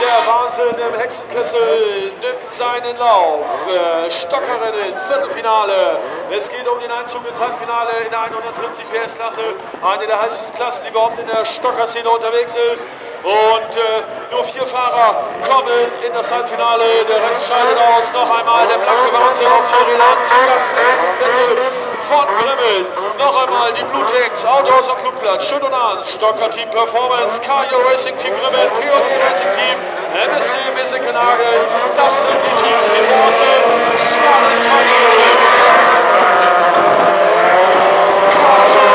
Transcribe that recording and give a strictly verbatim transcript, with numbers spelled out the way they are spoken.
Der Wahnsinn im Hexenkessel nimmt seinen Lauf. Äh, Stockerrennen, Viertelfinale. Es geht um den Einzug ins Halbfinale in der hundertvierzig P S Klasse. Eine der heißesten Klassen, die überhaupt in der Stockerszene unterwegs ist. Und äh, nur vier Fahrer kommen in das Halbfinale. Der Rest scheidet aus. Noch einmal der blanke Wahnsinn auf vier Rädern. Zugast der Hexenkessel von Grimmen. Noch einmal die Blue Tanks, Autos am Flugplatz, Schütt und Arns, Stockcar Team Performance, Cario Racing Team Grimmen, P und E Racing Team, M S C Messeckenagel. Das sind die Teams, die vor Ort sind. Schwales Rennen.